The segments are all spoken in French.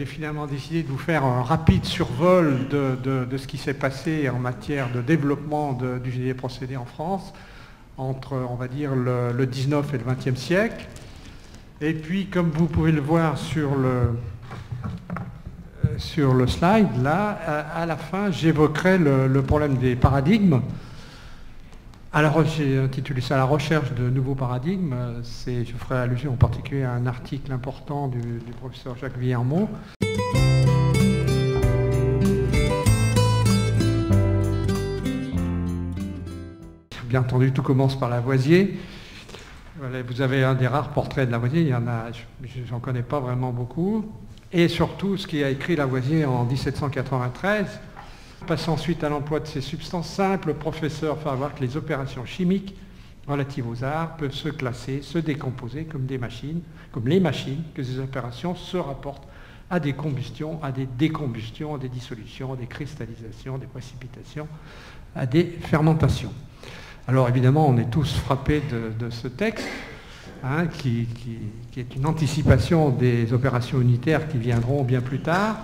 j'ai finalement décidé de vous faire un rapide survol de ce qui s'est passé en matière de développement du génie des procédés en France entre, on va dire, le 19 et le 20e siècle. Et puis, comme vous pouvez le voir sur le slide, là, à la fin, j'évoquerai le problème des paradigmes. Alors, j'ai intitulé ça « La recherche de nouveaux paradigmes ». Je ferai allusion en particulier à un article important du professeur Jacques Villermot. Bien entendu, tout commence par Lavoisier. Vous avez un des rares portraits de Lavoisier, il y en a, j'en connais pas vraiment beaucoup. Et surtout, ce qui a écrit Lavoisier en 1793. Passant ensuite à l'emploi de ces substances simples, le professeur fait voir que les opérations chimiques relatives aux arts peuvent se classer, se décomposer comme les machines, que ces opérations se rapportent à des combustions, à des décombustions, à des dissolutions, à des cristallisations, des précipitations, à des fermentations. Alors évidemment, on est tous frappés de ce texte, hein, qui est une anticipation des opérations unitaires qui viendront bien plus tard.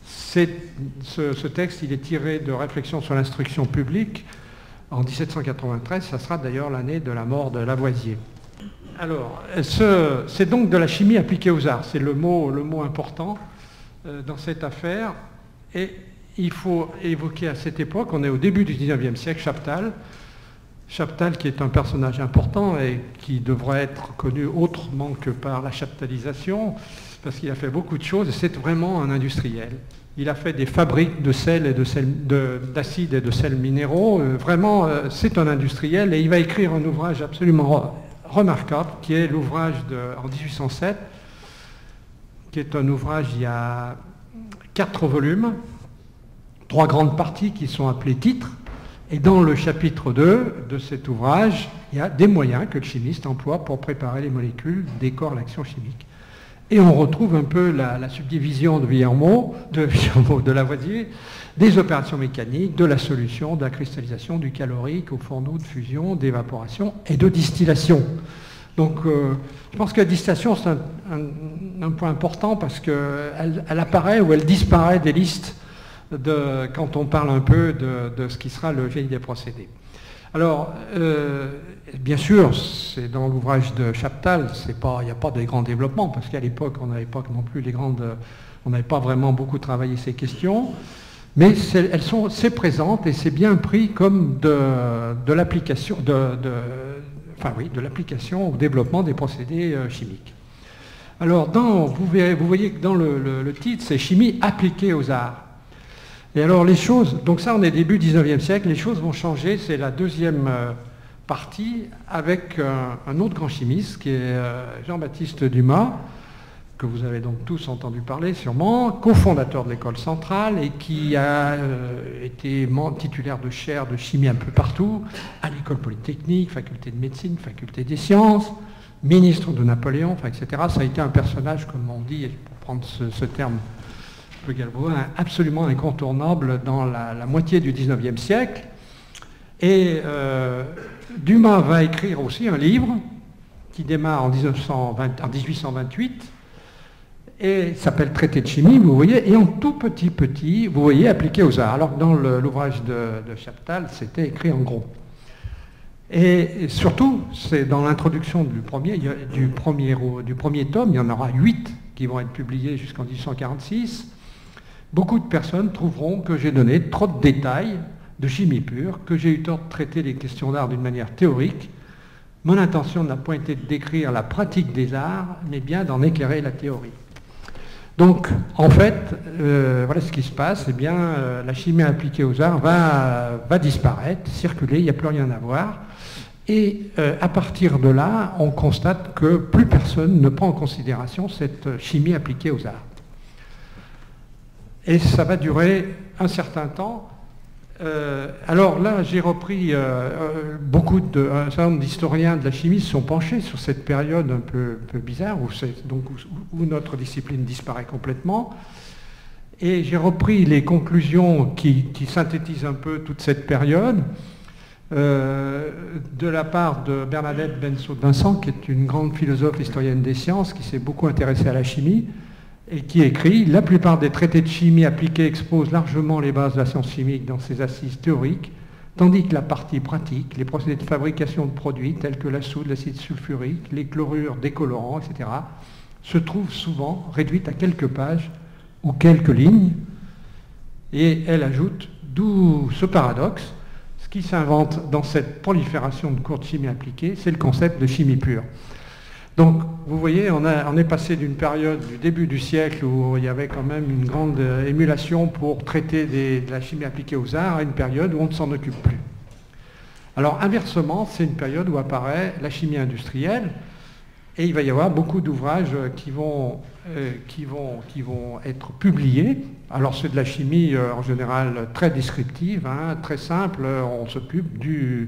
Ce texte, il est tiré de réflexions sur l'instruction publique en 1793, ça sera d'ailleurs l'année de la mort de Lavoisier. Alors, c'est donc de la chimie appliquée aux arts, c'est le mot important dans cette affaire. Et il faut évoquer à cette époque, on est au début du 19e siècle, Chaptal. Chaptal qui est un personnage important et qui devrait être connu autrement que par la chaptalisation, parce qu'il a fait beaucoup de choses et c'est vraiment un industriel. Il a fait des fabriques de sel et d'acide et de sel minéraux. Vraiment, c'est un industriel et il va écrire un ouvrage absolument remarquable qui est l'ouvrage en 1807, qui est un ouvrage, il y a 4 volumes, 3 grandes parties qui sont appelées titres. Et dans le chapitre 2 de cet ouvrage, il y a des moyens que le chimiste emploie pour préparer les molécules des corps à l'action chimique. Et on retrouve un peu la subdivision de Lavoisier, des opérations mécaniques, de la solution, de la cristallisation, du calorique, au fourneau, de fusion, d'évaporation et de distillation. Donc je pense que la distillation, c'est un point important parce qu'elle apparaît ou elle disparaît des listes quand on parle un peu de ce qui sera le génie des procédés. Alors, bien sûr, c'est dans l'ouvrage de Chaptal, il n'y a pas de grands développements, parce qu'à l'époque, on n'avait pas non plus on n'avait pas vraiment beaucoup travaillé ces questions, mais c'est présente et c'est bien pris comme de l'application, de l'application au développement des procédés chimiques. Alors, vous voyez que dans le titre, c'est chimie appliquée aux arts. Et alors les choses, donc ça on est début 19e siècle, les choses vont changer, c'est la deuxième partie avec un autre grand chimiste qui est Jean-Baptiste Dumas, que vous avez donc tous entendu parler sûrement, cofondateur de l'école centrale et qui a été titulaire de chaires de chimie un peu partout, à l'école polytechnique, faculté de médecine, faculté des sciences, ministre de Napoléon, etc. Ça a été un personnage, comme on dit, pour prendre ce terme, absolument incontournable dans la moitié du 19e siècle. Et Dumas va écrire aussi un livre qui démarre en 1828 et s'appelle Traité de chimie, vous voyez, et en tout petit, vous voyez, appliqué aux arts. Alors que dans l'ouvrage de Chaptal, c'était écrit en gros. Et surtout, c'est dans l'introduction du premier tome, il y en aura 8 qui vont être publiés jusqu'en 1846. Beaucoup de personnes trouveront que j'ai donné trop de détails de chimie pure, que j'ai eu tort de traiter les questions d'art d'une manière théorique. Mon intention n'a point été de décrire la pratique des arts, mais bien d'en éclairer la théorie. Donc, en fait, voilà ce qui se passe. Eh bien, la chimie appliquée aux arts va disparaître, circuler, il n'y a plus rien à voir. Et à partir de là, on constate que plus personne ne prend en considération cette chimie appliquée aux arts. Et ça va durer un certain temps. Alors là, j'ai repris un certain nombre d'historiens de la chimie se sont penchés sur cette période un peu bizarre où notre discipline disparaît complètement. Et j'ai repris les conclusions qui synthétisent un peu toute cette période de la part de Bernadette Bensault-Vincent, qui est une grande philosophe historienne des sciences, qui s'est beaucoup intéressée à la chimie. et qui écrit « La plupart des traités de chimie appliqués exposent largement les bases de la science chimique dans ses assises théoriques, tandis que la partie pratique, les procédés de fabrication de produits tels que la soude, l'acide sulfurique, les chlorures, décolorants, etc., se trouvent souvent réduites à quelques pages ou quelques lignes. » Et elle ajoute « D'où ce paradoxe, ce qui s'invente dans cette prolifération de cours de chimie appliquée, c'est le concept de chimie pure. » Donc, vous voyez, on est passé d'une période du début du siècle où il y avait quand même une grande émulation pour traiter de la chimie appliquée aux arts à une période où on ne s'en occupe plus. Alors, inversement, c'est une période où apparaît la chimie industrielle et il va y avoir beaucoup d'ouvrages qui vont être publiés. Alors, c'est de la chimie en général très descriptive, hein, très simple. On s'occupe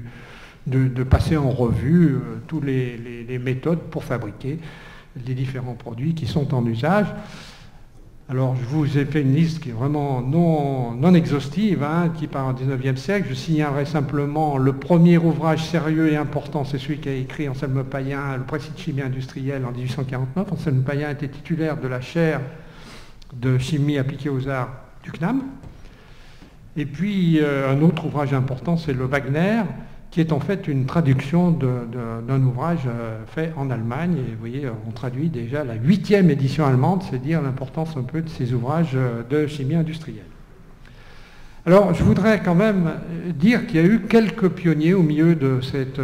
de passer en revue toutes les méthodes pour fabriquer les différents produits qui sont en usage. Alors, je vous ai fait une liste qui est vraiment non exhaustive, hein, qui part au XIXe siècle. Je signalerai simplement le premier ouvrage sérieux et important, c'est celui qu'a écrit Anselme Payen, le précis de chimie industrielle en 1849. Anselme Payen était titulaire de la chaire de chimie appliquée aux arts du CNAM. Et puis, un autre ouvrage important, c'est le Wagner, qui est en fait une traduction d'un ouvrage fait en Allemagne. Et vous voyez, on traduit déjà la 8e édition allemande, c'est dire l'importance un peu de ces ouvrages de chimie industrielle. Alors, je voudrais quand même dire qu'il y a eu quelques pionniers au milieu de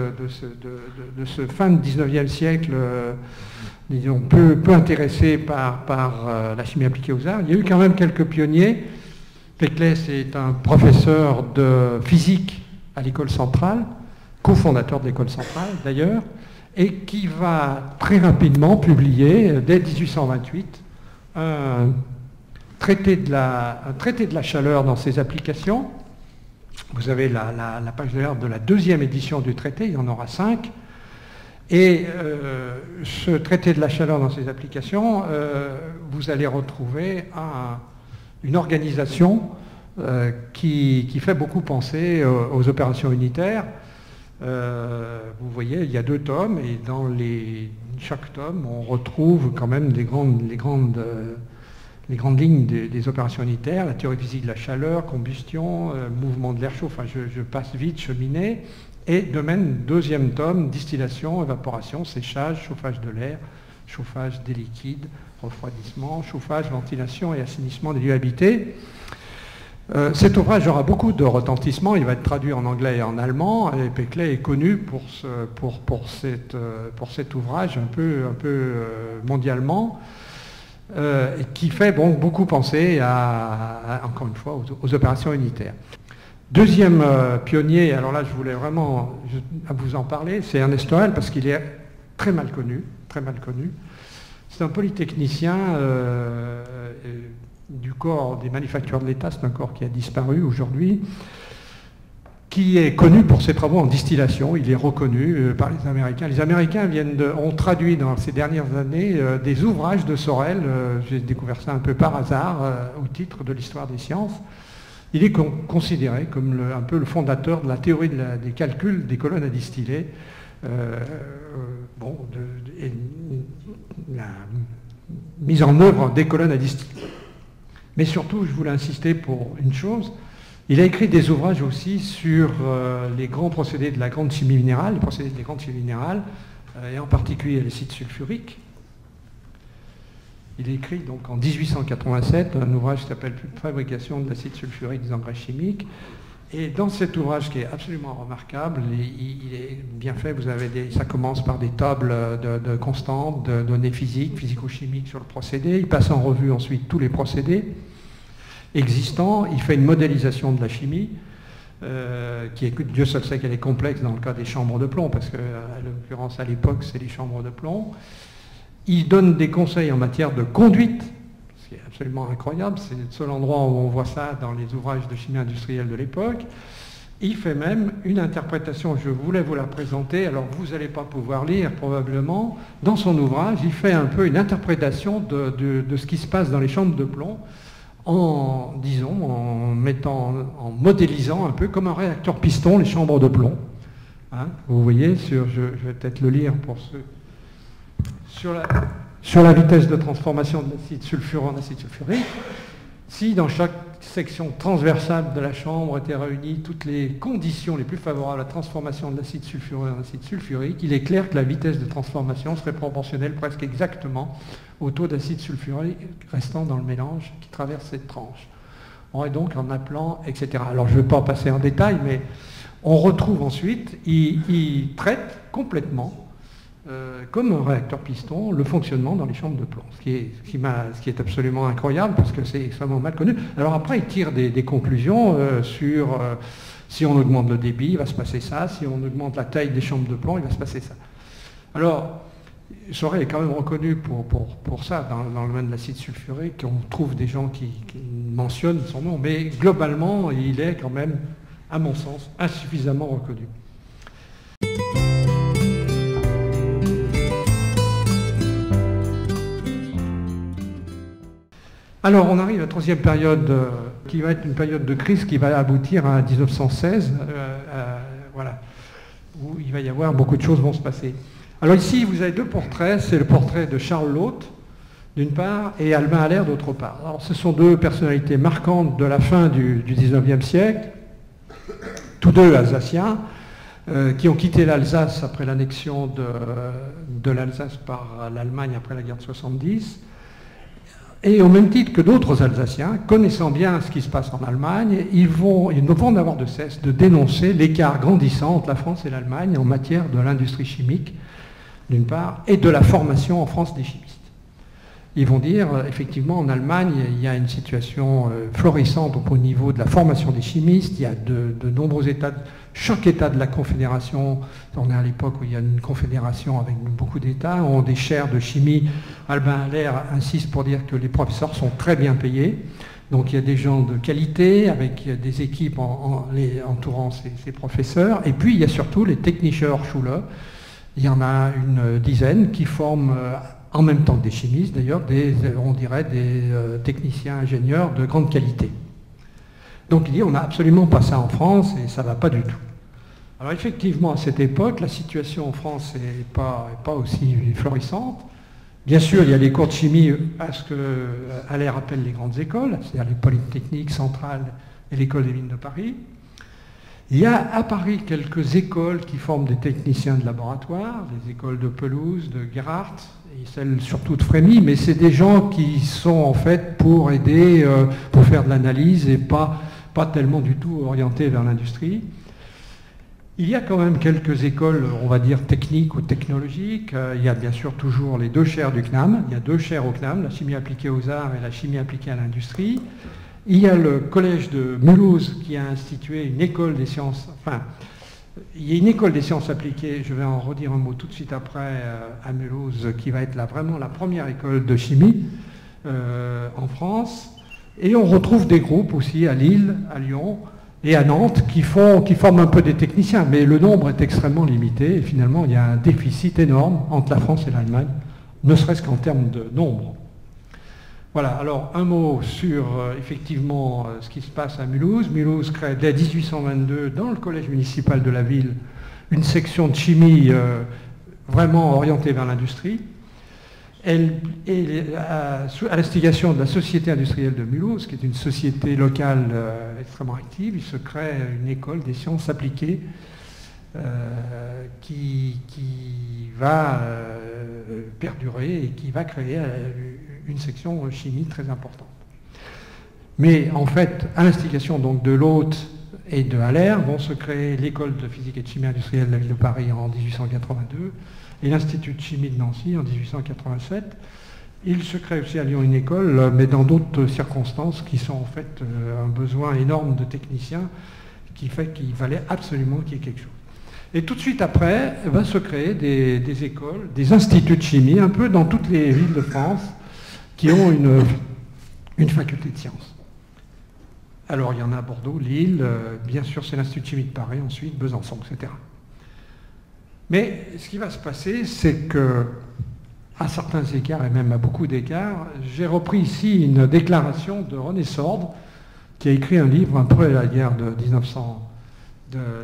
ce fin de 19e siècle, disons, peu intéressés par la chimie appliquée aux arts. Il y a eu quand même quelques pionniers. Péclès est un professeur de physique à l'école centrale, cofondateur de l'école centrale d'ailleurs, et qui va très rapidement publier, dès 1828, un traité de la chaleur dans ses applications. Vous avez la page de la 2e édition du traité, il y en aura 5. Et ce traité de la chaleur dans ses applications, vous allez retrouver une organisation qui fait beaucoup penser aux opérations unitaires. Vous voyez, il y a 2 tomes, et dans chaque tome, on retrouve quand même les grandes lignes des opérations unitaires, la théorie physique de la chaleur, combustion, mouvement de l'air chaud, enfin je passe vite, cheminée, et domaine 2e tome, distillation, évaporation, séchage, chauffage de l'air, chauffage des liquides, refroidissement, chauffage, ventilation et assainissement des lieux habités. Cet ouvrage aura beaucoup de retentissement, il va être traduit en anglais et en allemand, et Péclès est connu pour cet ouvrage un peu mondialement, qui fait beaucoup penser encore une fois, aux opérations unitaires. Deuxième pionnier, alors là je voulais vraiment vous en parler, c'est Ernest Noël, parce qu'il est très mal connu. C'est un polytechnicien du corps des manufactures de l'État, c'est un corps qui a disparu aujourd'hui, qui est connu pour ses travaux en distillation. Il est reconnu par les Américains. Les Américains ont traduit dans ces dernières années des ouvrages de Sorel. J'ai découvert ça un peu par hasard au titre de l'histoire des sciences. Il est considéré comme un peu le fondateur de la théorie des calculs des colonnes à distiller. La mise en œuvre des colonnes à distiller. Mais surtout, je voulais insister pour une chose, il a écrit des ouvrages aussi sur les grands procédés de la grande chimie minérale, les procédés des grandes chimies minérales, et en particulier l'acide sulfurique. Il a écrit donc en 1887 un ouvrage qui s'appelle « Fabrication de l'acide sulfurique des engrais chimiques ». Et dans cet ouvrage qui est absolument remarquable, il est bien fait, ça commence par des tables de constantes, de données physiques, physico-chimiques sur le procédé. Il passe en revue ensuite tous les procédés existants. Il fait une modélisation de la chimie, qui est, Dieu seul sait qu'elle est complexe dans le cas des chambres de plomb, parce que, à l'occurrence, à l'époque, c'est les chambres de plomb. Il donne des conseils en matière de conduite, ce qui est absolument incroyable, c'est le seul endroit où on voit ça dans les ouvrages de chimie industrielle de l'époque. Il fait même une interprétation, je voulais vous la présenter, alors vous n'allez pas pouvoir lire probablement, dans son ouvrage, il fait un peu une interprétation de ce qui se passe dans les chambres de plomb, en modélisant un peu comme un réacteur piston les chambres de plomb. Hein, vous voyez, je vais peut-être le lire pour ceux... sur la vitesse de transformation de l'acide sulfureux en acide sulfurique, si dans chaque section transversale de la chambre étaient réunies toutes les conditions les plus favorables à la transformation de l'acide sulfureux en acide sulfurique, il est clair que la vitesse de transformation serait proportionnelle presque exactement au taux d'acide sulfurique restant dans le mélange qui traverse cette tranche. Et donc en appelant, etc. Alors je ne vais pas passer en détail, mais on retrouve ensuite, il traite complètement, comme un réacteur piston, le fonctionnement dans les chambres de plomb, ce qui est absolument incroyable parce que c'est extrêmement mal connu. Alors après, il tire des conclusions sur si on augmente le débit, il va se passer ça, si on augmente la taille des chambres de plomb, il va se passer ça. Alors, Sorel est quand même reconnu pour ça dans le domaine de l'acide sulfurique. On trouve des gens qui mentionnent son nom, mais globalement, il est quand même, à mon sens, insuffisamment reconnu. Alors, on arrive à la troisième période, qui va être une période de crise qui va aboutir à 1916, voilà, où il va y avoir beaucoup de choses vont se passer. Alors ici, vous avez deux portraits, c'est le portrait de Charles Lautre, d'une part, et Albin Allaire, d'autre part. Alors, ce sont deux personnalités marquantes de la fin du 19e siècle, tous deux alsaciens, qui ont quitté l'Alsace après l'annexion de l'Alsace par l'Allemagne après la guerre de 70. Et au même titre que d'autres Alsaciens, connaissant bien ce qui se passe en Allemagne, ils ne vont avoir de cesse de dénoncer l'écart grandissant entre la France et l'Allemagne en matière de l'industrie chimique, d'une part, et de la formation en France des chimistes. Ils vont dire, effectivement, en Allemagne, il y a une situation florissante au niveau de la formation des chimistes, il y a de nombreux États, chaque État de la Confédération, on est à l'époque où il y a une confédération avec beaucoup d'États, ont des chaires de chimie. Albin Allaire insiste pour dire que les professeurs sont très bien payés, donc il y a des gens de qualité, avec des équipes entourant ces professeurs, et puis il y a surtout les Technischer Schule, il y en a une dizaine qui forment en même temps que des chimistes, d'ailleurs, on dirait des techniciens ingénieurs de grande qualité. Donc il dit, on n'a absolument pas ça en France et ça ne va pas du tout. Alors effectivement, à cette époque, la situation en France n'est pas aussi florissante. Bien sûr, il y a les cours de chimie à ce que Allaire appelle les grandes écoles, c'est-à-dire les polytechniques centrales et l'école des mines de Paris. Il y a à Paris quelques écoles qui forment des techniciens de laboratoire, des écoles de Pelouse, de Gerhardt, et celles surtout de Frémy, mais c'est des gens qui sont en fait pour aider, pour faire de l'analyse et pas tellement du tout orientés vers l'industrie. Il y a quand même quelques écoles, on va dire, techniques ou technologiques. Il y a bien sûr toujours les deux chaires du CNAM. Il y a deux chaires au CNAM, la chimie appliquée aux arts et la chimie appliquée à l'industrie. Il y a le collège de Mulhouse qui a institué une école des sciences, enfin, il y a une école des sciences appliquées, je vais en redire un mot tout de suite après, à Mulhouse, qui va être vraiment la première école de chimie en France. Et on retrouve des groupes aussi à Lille, à Lyon et à Nantes qui forment un peu des techniciens, mais le nombre est extrêmement limité et finalement il y a un déficit énorme entre la France et l'Allemagne, ne serait-ce qu'en termes de nombre. Voilà, alors un mot sur effectivement ce qui se passe à Mulhouse. Mulhouse crée dès 1822 dans le collège municipal de la ville une section de chimie vraiment orientée vers l'industrie. À l'instigation de la Société industrielle de Mulhouse, qui est une société locale extrêmement active, il se crée une école des sciences appliquées qui va perdurer et qui va créer une section chimie très importante. Mais en fait, à l'instigation donc de Lautre et de Allaire, vont se créer l'école de physique et de chimie industrielle de la ville de Paris en 1882 et l'Institut de chimie de Nancy en 1887. Il se crée aussi à Lyon une école, mais dans d'autres circonstances qui sont en fait un besoin énorme de techniciens qui fait qu'il fallait absolument qu'il y ait quelque chose. Et tout de suite après, va se créer des écoles, des instituts de chimie, un peu dans toutes les villes de France, qui ont une faculté de sciences. Alors il y en a à Bordeaux, Lille, bien sûr c'est l'Institut de chimie de Paris, ensuite Besançon, etc. Mais ce qui va se passer, c'est que, à certains écarts, et même à beaucoup d'écarts, j'ai repris ici une déclaration de René Sorde, qui a écrit un livre après la guerre de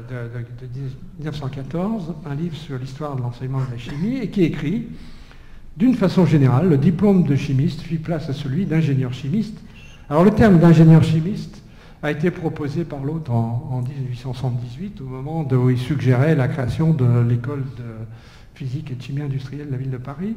1914, un livre sur l'histoire de l'enseignement de la chimie, et qui écrit D'une façon générale, le diplôme de chimiste fit place à celui d'ingénieur chimiste. Alors le terme d'ingénieur chimiste a été proposé par l'autre en 1878, au moment où il suggérait la création de l'école de physique et de chimie industrielle de la ville de Paris.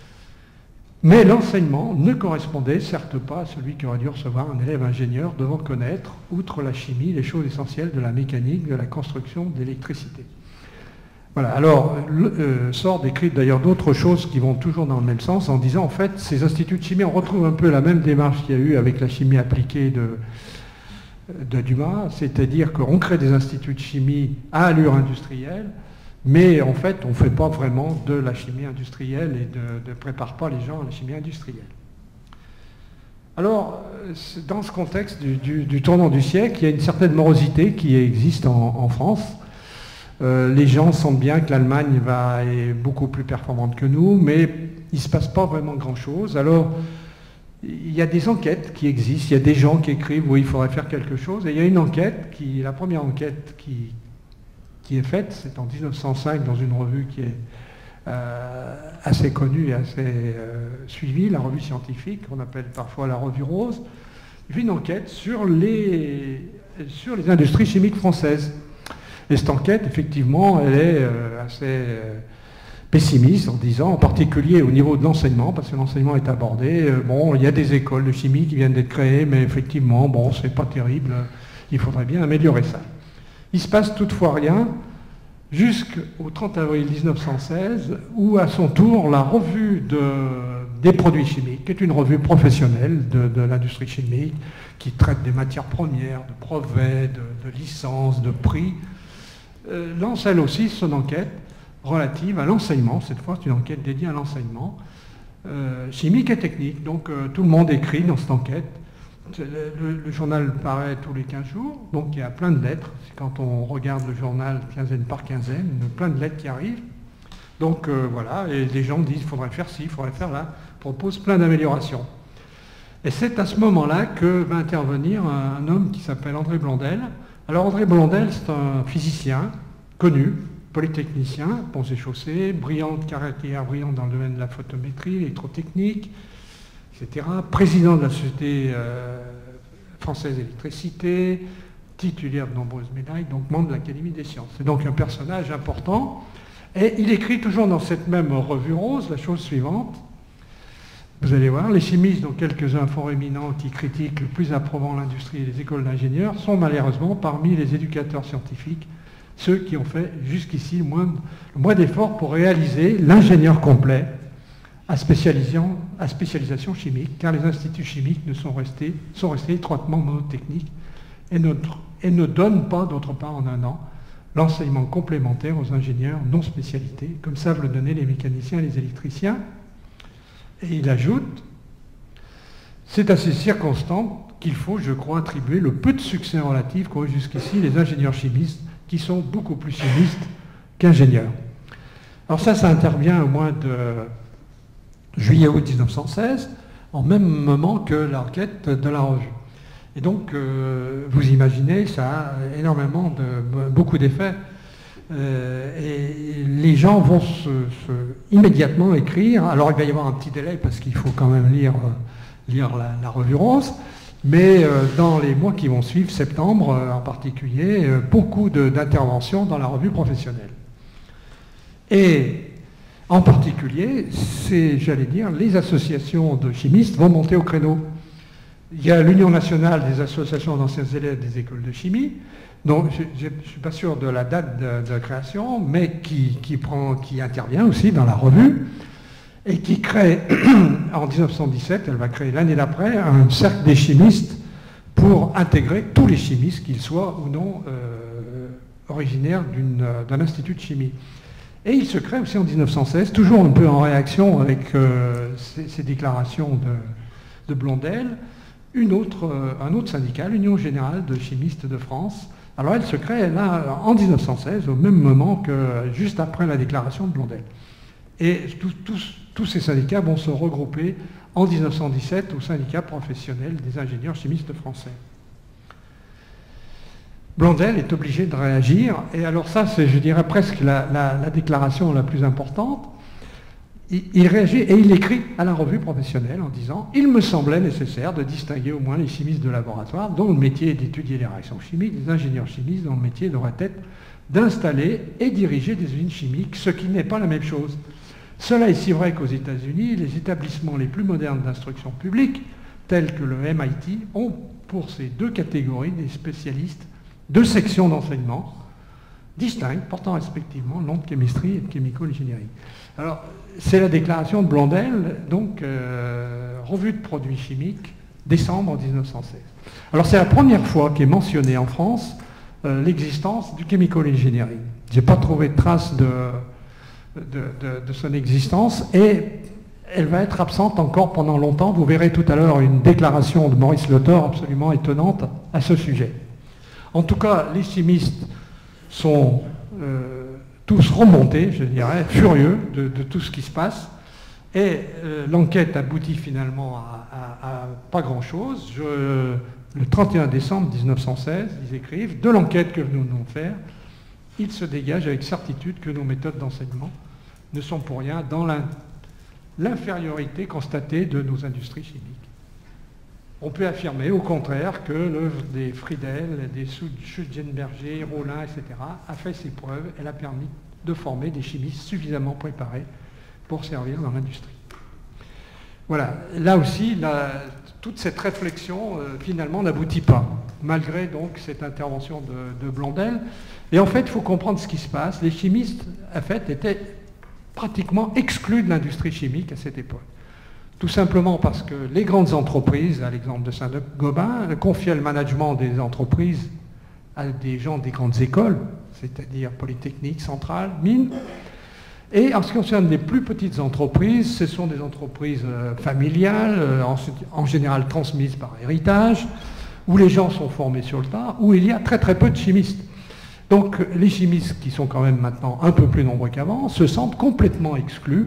Mais l'enseignement ne correspondait certes pas à celui qui aurait dû recevoir un élève ingénieur devant connaître, outre la chimie, les choses essentielles de la mécanique, de la construction, de l'électricité. Voilà, alors Sord décrit d'ailleurs d'autres choses qui vont toujours dans le même sens en disant en fait ces instituts de chimie, on retrouve un peu la même démarche qu'il y a eu avec la chimie appliquée de Dumas, c'est-à-dire qu'on crée des instituts de chimie à allure industrielle, mais en fait on ne fait pas vraiment de la chimie industrielle et ne prépare pas les gens à la chimie industrielle. Alors, dans ce contexte du tournant du siècle, il y a une certaine morosité qui existe en France. Les gens sentent bien que l'Allemagne est beaucoup plus performante que nous, mais il ne se passe pas vraiment grand-chose. Alors, il y a des enquêtes qui existent, il y a des gens qui écrivent où il faudrait faire quelque chose, et il y a une enquête, la première enquête qui est faite, c'est en 1905 dans une revue qui est assez connue et assez suivie, la revue scientifique, qu'on appelle parfois la revue rose. Il fait une enquête sur les industries chimiques françaises. Et cette enquête, effectivement, elle est assez pessimiste en disant, en particulier au niveau de l'enseignement, parce que l'enseignement est abordé, bon, il y a des écoles de chimie qui viennent d'être créées, mais effectivement, bon, c'est pas terrible, il faudrait bien améliorer ça. Il se passe toutefois rien jusqu'au 30 avril 1916, où à son tour, la revue des produits chimiques, qui est une revue professionnelle de l'industrie chimique, qui traite des matières premières, de brevets, de licences, de prix, lance elle aussi son enquête relative à l'enseignement. Cette fois, c'est une enquête dédiée à l'enseignement chimique et technique. Donc tout le monde écrit dans cette enquête. Le journal paraît tous les 15 jours, donc il y a plein de lettres. Quand on regarde le journal quinzaine par quinzaine, il y a plein de lettres qui arrivent. Donc voilà, et les gens disent il faudrait faire ci, il faudrait faire là, proposent plein d'améliorations. Et c'est à ce moment-là que va intervenir un homme qui s'appelle André Blondel. Alors André Blondel, c'est un physicien connu, polytechnicien, ponts et chaussées, carrière brillante dans le domaine de la photométrie, l'électrotechnique, etc. Président de la Société française d'électricité, titulaire de nombreuses médailles, donc membre de l'Académie des sciences. C'est donc un personnage important. Et il écrit toujours dans cette même revue rose la chose suivante. Vous allez voir, les chimistes, dont quelques-uns fort éminents qui critiquent le plus approuvant l'industrie et les écoles d'ingénieurs, sont malheureusement parmi les éducateurs scientifiques ceux qui ont fait jusqu'ici le moins d'efforts pour réaliser l'ingénieur complet à spécialisation chimique, car les instituts chimiques sont restés étroitement monotechniques et ne donnent pas, d'autre part, en un an, l'enseignement complémentaire aux ingénieurs non spécialités, comme savent le donner les mécaniciens et les électriciens. Et il ajoute, c'est à ces circonstances qu'il faut, je crois, attribuer le peu de succès relatif qu'ont eu jusqu'ici les ingénieurs chimistes, qui sont beaucoup plus chimistes qu'ingénieurs. Alors ça intervient au mois de juillet-août 1916, en même moment que l'enquête de la revue. Et donc, vous imaginez, ça a beaucoup d'effets. Et les gens vont immédiatement écrire. Alors il va y avoir un petit délai parce qu'il faut quand même lire la revue rose, mais dans les mois qui vont suivre, septembre en particulier, beaucoup d'interventions dans la revue professionnelle. Et en particulier, j'allais dire, les associations de chimistes vont monter au créneau. Il y a l'Union nationale des associations d'anciens élèves des écoles de chimie, donc je ne suis pas sûr de la date de création, mais qui intervient aussi dans la revue et qui crée, en 1917, elle va créer l'année d'après, un cercle des chimistes pour intégrer tous les chimistes, qu'ils soient ou non originaires d'un institut de chimie. Et il se crée aussi en 1916, toujours un peu en réaction avec ces déclarations de Blondel, un autre syndicat, l'Union générale de chimistes de France. Alors elle se crée là en 1916, au même moment que juste après la déclaration de Blondel. Et tous ces syndicats vont se regrouper en 1917 au syndicat professionnel des ingénieurs chimistes français. Blondel est obligé de réagir, et alors ça c'est, je dirais, presque la déclaration la plus importante. il réagit et il écrit à la revue professionnelle en disant « Il me semblait nécessaire de distinguer au moins les chimistes de laboratoire dont le métier est d'étudier les réactions chimiques, des ingénieurs chimistes dont le métier devrait être d'installer et diriger des usines chimiques, ce qui n'est pas la même chose. Cela est si vrai qu'aux États-Unis, les établissements les plus modernes d'instruction publique, tels que le MIT, ont pour ces deux catégories des spécialistes, deux sections d'enseignement distinctes, portant respectivement le nom de chemistry et de chemical engineering. » Alors, c'est la déclaration de Blondel, donc revue de produits chimiques, décembre 1916. Alors, c'est la première fois qu'est mentionnée en France l'existence du chemical engineering. Je n'ai pas trouvé de trace de son existence et elle va être absente encore pendant longtemps. Vous verrez tout à l'heure une déclaration de Maurice Le Thor absolument étonnante à ce sujet. En tout cas, les chimistes sont tous remontés, je dirais, furieux de tout ce qui se passe. Et l'enquête aboutit finalement à pas grand-chose. Le 31 décembre 1916, ils écrivent « De l'enquête que nous venons de faire, il se dégage avec certitude que nos méthodes d'enseignement ne sont pour rien dans l'infériorité constatée de nos industries chimiques. On peut affirmer au contraire que l'œuvre des Friedel, des Schutzenberger, Rollin, etc. a fait ses preuves. Elle a permis de former des chimistes suffisamment préparés pour servir dans l'industrie. » Voilà, là aussi, toute cette réflexion finalement n'aboutit pas, malgré donc cette intervention de Blondel. Et en fait, il faut comprendre ce qui se passe. Les chimistes, en fait, étaient pratiquement exclus de l'industrie chimique à cette époque. Tout simplement parce que les grandes entreprises, à l'exemple de Saint-Gobain, confiaient le management des entreprises à des gens des grandes écoles, c'est-à-dire Polytechnique, Centrale, Mines. Et en ce qui concerne les plus petites entreprises, ce sont des entreprises familiales, en général transmises par héritage, où les gens sont formés sur le tas, où il y a très très peu de chimistes. Donc les chimistes, qui sont quand même maintenant un peu plus nombreux qu'avant, se sentent complètement exclus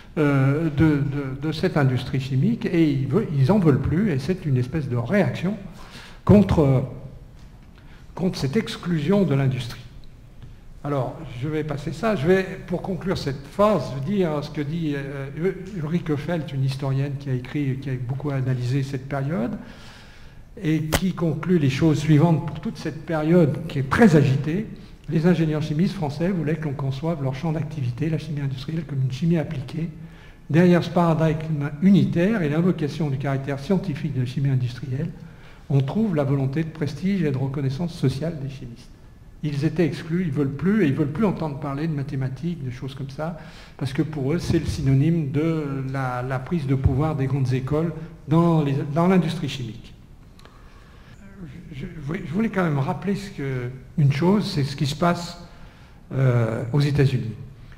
de cette industrie chimique et ils n'en veulent plus, et c'est une espèce de réaction contre cette exclusion de l'industrie. Alors, je vais passer ça. Je vais, pour conclure cette phase, dire ce que dit Ulrike Felt, une historienne qui a écrit, qui a beaucoup analysé cette période, et qui conclut les choses suivantes pour toute cette période qui est très agitée. Les ingénieurs chimistes français voulaient que l'on conçoive leur champ d'activité, la chimie industrielle, comme une chimie appliquée. Derrière ce paradigme unitaire et l'invocation du caractère scientifique de la chimie industrielle, on trouve la volonté de prestige et de reconnaissance sociale des chimistes. Ils étaient exclus, ils ne veulent plus, et ils ne veulent plus entendre parler de mathématiques, de choses comme ça, parce que pour eux, c'est le synonyme de la prise de pouvoir des grandes écoles dans l'industrie chimique. Je voulais quand même rappeler une chose, c'est ce qui se passe aux États-Unis.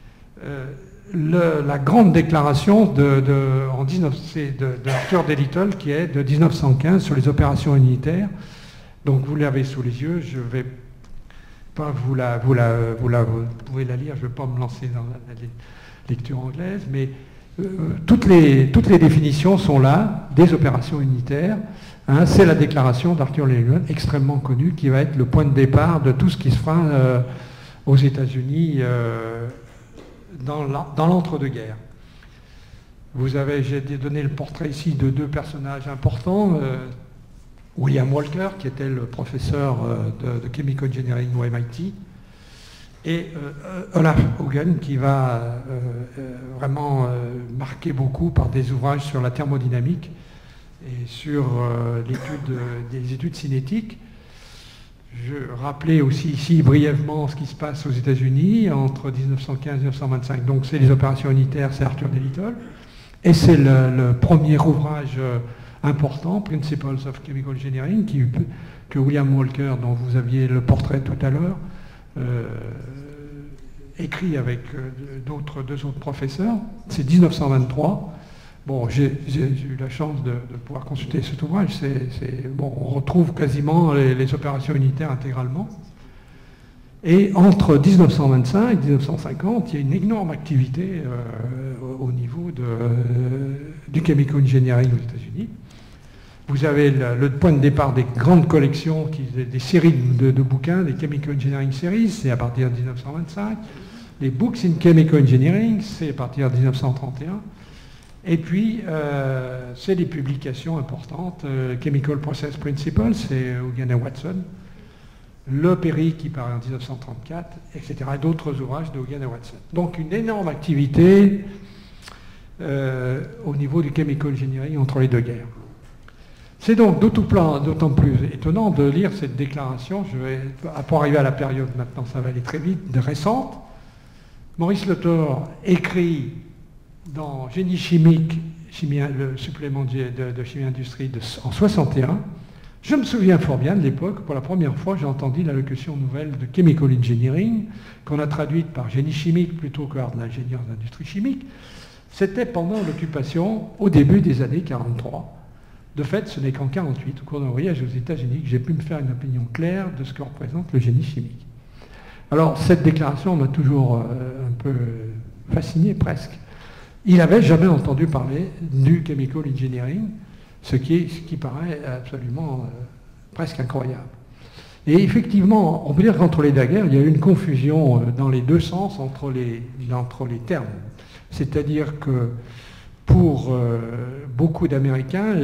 La grande déclaration d'Arthur D. Little, qui est de 1915 sur les opérations unitaires, donc vous l'avez sous les yeux, je vais pas vous pouvez la lire, je ne vais pas me lancer dans la lecture anglaise, mais toutes les définitions sont là, des opérations unitaires. Hein, c'est la déclaration d'Arthur Leigh, extrêmement connue, qui va être le point de départ de tout ce qui se fera aux États-Unis dans l'entre-deux-guerres. J'ai donné le portrait ici de deux personnages importants. William Walker, qui était le professeur de Chemical Engineering au MIT, et Olaf Hogan, qui va vraiment marquer beaucoup par des ouvrages sur la thermodynamique et sur des études cinétiques. Je rappelais aussi ici brièvement ce qui se passe aux États-Unis entre 1915 et 1925. Donc c'est les opérations unitaires, c'est Arthur D. Little, et c'est le premier ouvrage important, Principles of Chemical Engineering, que William Walker, dont vous aviez le portrait tout à l'heure, écrit avec deux autres professeurs. C'est 1923. Bon, j'ai eu la chance de pouvoir consulter cet ouvrage. Bon, on retrouve quasiment les opérations unitaires intégralement. Et entre 1925 et 1950, il y a une énorme activité au niveau du chemical engineering aux États-Unis. Vous avez le point de départ des grandes collections, des séries de bouquins, des Chemical Engineering Series, c'est à partir de 1925. les Books in Chemical Engineering, c'est à partir de 1931. Et puis, c'est des publications importantes. Chemical Process Principles, c'est Hogan et Watson. Le Perry qui paraît en 1934, etc. Et d'autres ouvrages de Hogan et Watson. Donc, une énorme activité au niveau du Chemical Engineering entre les deux guerres. C'est donc d'autant plus étonnant de lire cette déclaration. Pour arriver à la période maintenant, ça va aller très vite, récente. Maurice Le Thor écrit dans Génie chimique, le supplément de chimie industrie en 61. Je me souviens fort bien de l'époque, pour la première fois, j'ai entendu la locution nouvelle de Chemical Engineering, qu'on a traduite par génie chimique plutôt que de l'ingénieur d'industrie chimique. C'était pendant l'occupation, au début des années 43. De fait, ce n'est qu'en 1948, au cours d'un voyage aux États-Unis, que j'ai pu me faire une opinion claire de ce que représente le génie chimique. Alors, cette déclaration m'a toujours un peu fasciné, presque. Il n'avait jamais entendu parler du chemical engineering, ce qui paraît absolument presque incroyable. Et effectivement, on peut dire qu'entre les deux guerres, il y a eu une confusion dans les deux sens entre les termes. C'est-à-dire que pour beaucoup d'Américains,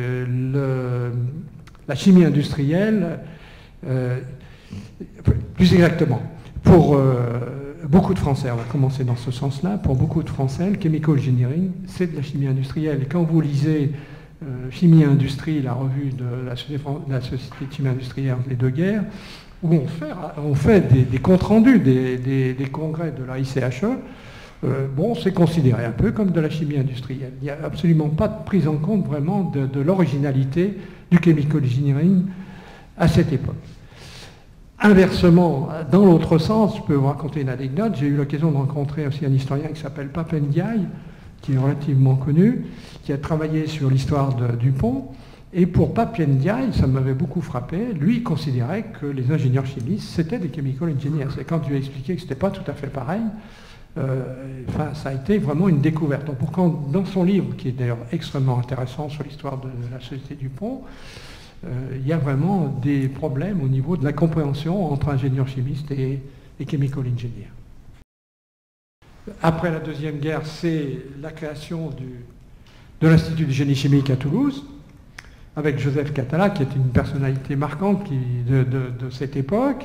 la chimie industrielle, plus exactement, pour beaucoup de Français, on va commencer dans ce sens-là, pour beaucoup de Français, le chemical engineering, c'est de la chimie industrielle. Et quand vous lisez Chimie et Industrie, la revue de la Société de chimie industrielle entre les deux guerres, où on fait des comptes rendus des congrès de la ICHE, c'est considéré un peu comme de la chimie industrielle. Il n'y a absolument pas de prise en compte vraiment de l'originalité du chemical engineering à cette époque. Inversement, dans l'autre sens, je peux vous raconter une anecdote. J'ai eu l'occasion de rencontrer aussi un historien qui s'appelle Pape Ndiaye, qui est relativement connu, qui a travaillé sur l'histoire de Dupont. Et pour Pape Ndiaye, ça m'avait beaucoup frappé, lui il considérait que les ingénieurs chimistes, c'était des chemical engineers. Et quand je lui ai expliqué que ce n'était pas tout à fait pareil, ça a été vraiment une découverte. Donc, dans son livre, qui est d'ailleurs extrêmement intéressant sur l'histoire de la société Dupont, il y a vraiment des problèmes au niveau de la compréhension entre ingénieurs chimistes et chemical engineers. Après la Deuxième Guerre, c'est la création de l'Institut de génie chimique à Toulouse, avec Joseph Catala, qui est une personnalité marquante de cette époque,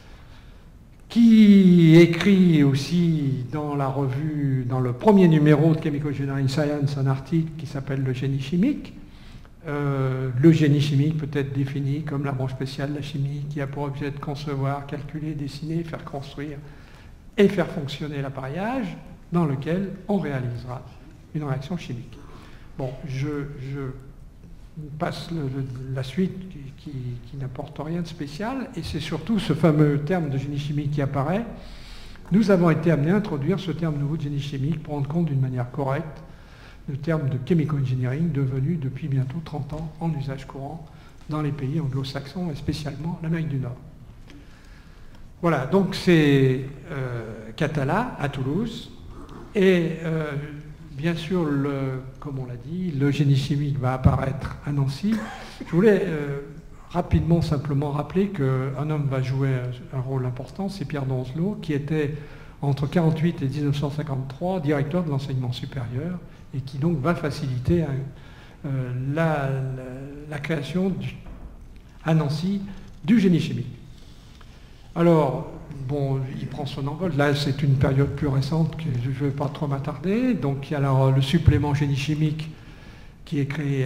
qui écrit aussi dans la revue, dans le premier numéro de Chemical Engineering Science, un article qui s'appelle Le génie chimique. Le génie chimique peut être défini comme la branche spéciale de la chimie qui a pour objet de concevoir, calculer, dessiner, faire construire et faire fonctionner l'appareillage dans lequel on réalisera une réaction chimique. Bon, je passe la suite qui n'apporte rien de spécial, et c'est surtout ce fameux terme de génie chimique qui apparaît. Nous avons été amenés à introduire ce terme nouveau de génie chimique pour rendre compte d'une manière correcte le terme de chemical engineering devenu depuis bientôt 30 ans en usage courant dans les pays anglo-saxons et spécialement l'Amérique du Nord. Voilà, donc c'est Catala à Toulouse, et bien sûr, comme on l'a dit, le génie chimique va apparaître à Nancy. Je voulais rapidement simplement rappeler qu'un homme va jouer un rôle important, c'est Pierre Donzelot, qui était entre 1948 et 1953 directeur de l'enseignement supérieur, et qui donc va faciliter la création à Nancy du génie chimique. Alors, bon, il prend son envol. Là, c'est une période plus récente que je ne vais pas trop m'attarder. Donc, il y a alors le supplément génie chimique qui est créé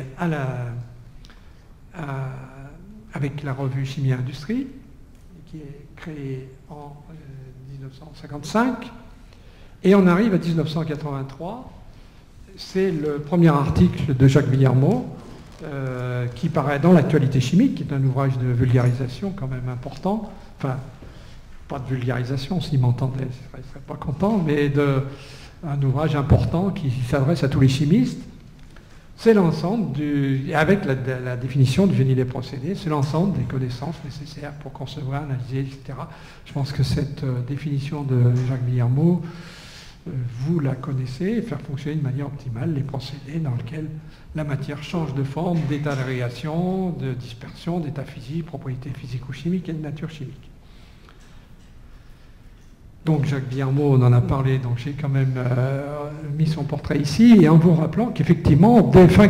avec la revue Chimie et Industrie, qui est créée en 1955. Et on arrive à 1983. C'est le premier article de Jacques Villarmot qui paraît dans l'Actualité chimique, qui est un ouvrage de vulgarisation quand même important. Enfin, pas de vulgarisation, s'il m'entendait, je ne serais pas content, mais un ouvrage important qui s'adresse à tous les chimistes. C'est l'ensemble, avec la définition du génie des procédés, c'est l'ensemble des connaissances nécessaires pour concevoir, analyser, etc. Je pense que cette définition de Jacques Villarmot, vous la connaissez, faire fonctionner de manière optimale les procédés dans lesquels la matière change de forme, d'état d'agrégation, de dispersion, d'état physique, propriétés physiques ou chimiques et de nature chimique. Donc Jacques Villarmot, on en a parlé, donc j'ai quand même mis son portrait ici, et en vous rappelant qu'effectivement, dès fin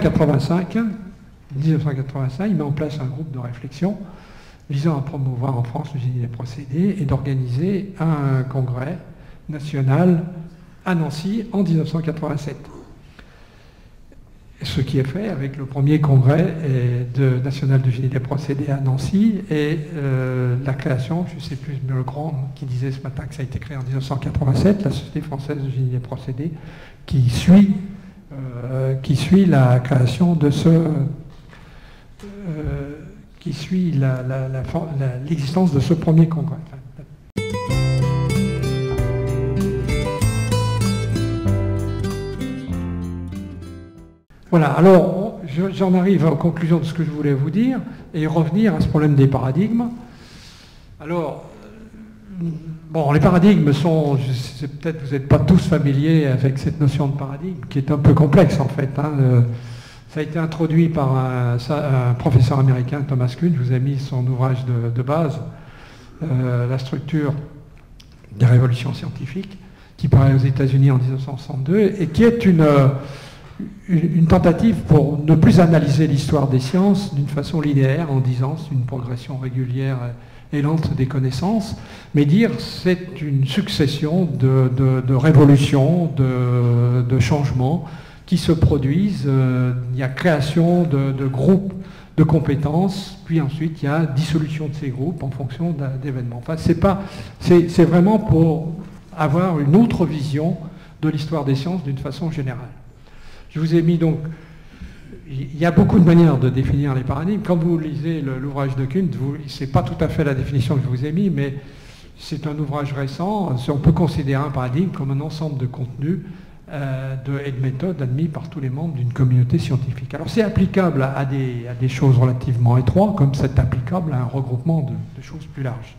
1985, il met en place un groupe de réflexion visant à promouvoir en France le génie des procédés et d'organiser un congrès national à Nancy en 1987. Ce qui est fait avec le premier congrès national de génie des procédés à Nancy et la création, je ne sais plus, mais le grand qui disait ce matin que ça a été créé en 1987, la Société française de génie des procédés, qui suit la création de qui suit l'existence de ce premier congrès. Voilà, alors j'en arrive aux conclusions de ce que je voulais vous dire et revenir à ce problème des paradigmes. Alors, bon, les paradigmes sont, peut-être vous n'êtes pas tous familiers avec cette notion de paradigme qui est un peu complexe en fait. Ça a été introduit par un professeur américain, Thomas Kuhn, je vous ai mis son ouvrage de base, La structure des révolutions scientifiques, qui paraît aux États-Unis en 1962 et qui est une tentative pour ne plus analyser l'histoire des sciences d'une façon linéaire en disant c'est une progression régulière et lente des connaissances, mais dire c'est une succession de révolutions, de changements qui se produisent. Il y a création de groupes de compétences, puis ensuite il y a dissolution de ces groupes en fonction d'événements. Enfin, c'est vraiment pour avoir une autre vision de l'histoire des sciences d'une façon générale. Je vous ai mis donc, il y a beaucoup de manières de définir les paradigmes. Quand vous lisez l'ouvrage de Kuhn, ce n'est pas tout à fait la définition que je vous ai mis, mais c'est un ouvrage récent. On peut considérer un paradigme comme un ensemble de contenus et de méthodes admis par tous les membres d'une communauté scientifique. Alors c'est applicable à des choses relativement étroites, comme c'est applicable à un regroupement de choses plus larges.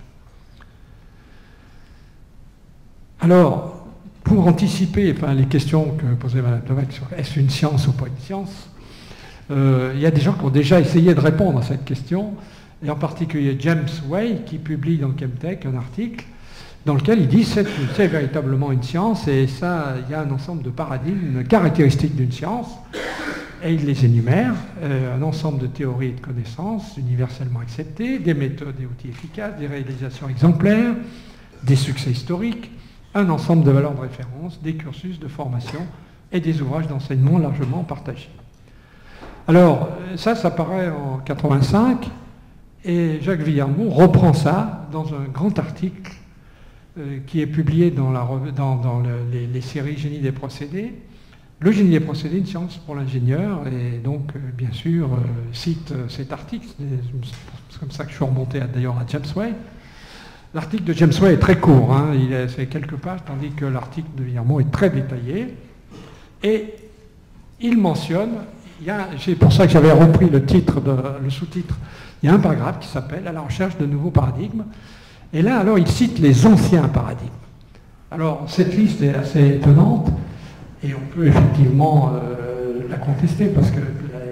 Alors, pour anticiper les questions que posait Mme Levaque sur est-ce une science ou pas une science, il y a des gens qui ont déjà essayé de répondre à cette question, et en particulier James Way, qui publie dans Chemtech un article dans lequel il dit que c'est véritablement une science, et ça, il y a un ensemble de paradigmes caractéristiques d'une science, et il les énumère, un ensemble de théories et de connaissances universellement acceptées, des méthodes et outils efficaces, des réalisations exemplaires, des succès historiques, un ensemble de valeurs de référence, des cursus de formation et des ouvrages d'enseignement largement partagés. Alors, ça paraît en 85, et Jacques Villarmot reprend ça dans un grand article qui est publié dans les séries Génie des procédés. Le génie des procédés, une science pour l'ingénieur, et donc, bien sûr, cite cet article. C'est comme ça que je suis remonté d'ailleurs à James Way. L'article de James Way est très court, il fait quelques pages, tandis que l'article de Villarmot est très détaillé. Et il mentionne, c'est pour ça que j'avais repris le sous-titre, il y a un paragraphe qui s'appelle « À la recherche de nouveaux paradigmes ». Et là, alors, il cite les anciens paradigmes. Alors, cette liste est assez étonnante, et on peut effectivement la contester, parce que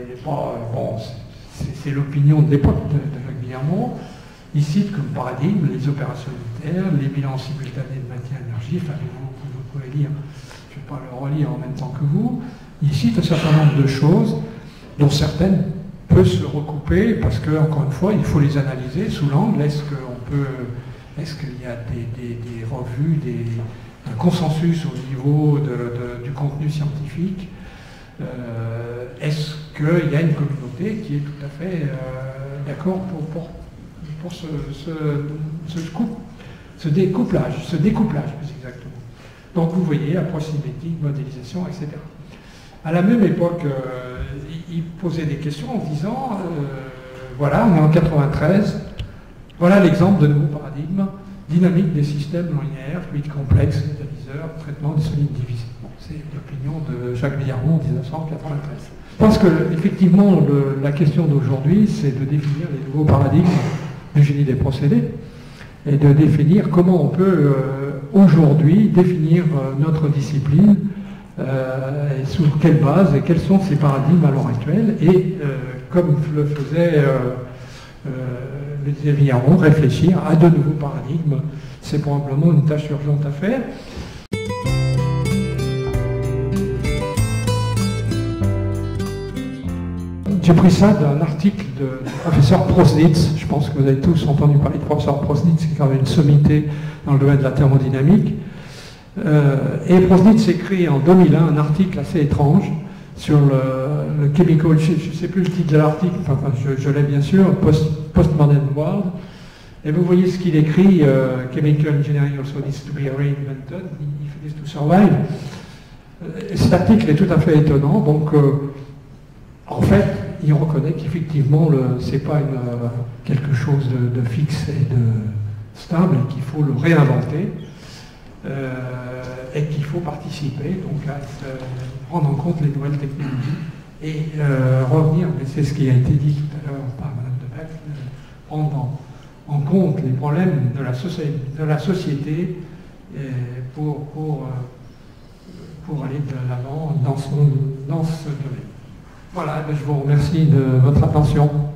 c'est l'opinion de l'époque de Jacques Villarmot. Il cite comme paradigme les opérations unitaires, les bilans simultanés de matière-énergie, vous pouvez lire, je ne vais pas le relire en même temps que vous. Il cite un certain nombre de choses, dont certaines peuvent se recouper, parce que, encore une fois, il faut les analyser sous l'angle, est-ce qu'il y a des revues, un consensus au niveau du contenu scientifique, est-ce qu'il y a une communauté qui est tout à fait d'accord pour ce découplage plus exactement. Donc vous voyez, approximatique, modélisation, etc. À la même époque, il posait des questions en disant, voilà, on est en 93, voilà l'exemple de nouveaux paradigmes, dynamique des systèmes linéaires, fluides complexes, catalyseurs, traitement des solides divisés. C'est l'opinion de Jacques Villarmot en 1993. Je pense que, effectivement, la question d'aujourd'hui, c'est de définir les nouveaux paradigmes du génie des procédés et de définir comment on peut aujourd'hui définir notre discipline, et sur quelle base et quels sont ces paradigmes à l'heure actuelle, et comme le faisait Villarmot, réfléchir à de nouveaux paradigmes c'est probablement une tâche urgente à faire. J'ai pris ça d'un article du professeur Prosnitz. Je pense que vous avez tous entendu parler du professeur Prosnitz, qui est quand même une sommité dans le domaine de la thermodynamique. Et Prosnitz écrit en 2001 un article assez étrange sur le chemical, je ne sais plus le titre de l'article, enfin je l'ai bien sûr, Postmodern World. Et vous voyez ce qu'il écrit, Chemical Engineering also needs to be reinvented, if it is to survive. Cet article est tout à fait étonnant, donc en fait, il reconnaît qu'effectivement, ce n'est pas quelque chose de fixe et de stable, et qu'il faut le réinventer, et qu'il faut participer, donc à prendre en compte les nouvelles technologies, et revenir, mais c'est ce qui a été dit tout à l'heure par Mme de Beck, prendre en compte les problèmes de la société pour aller de l'avant dans ce domaine. Voilà, je vous remercie de votre attention.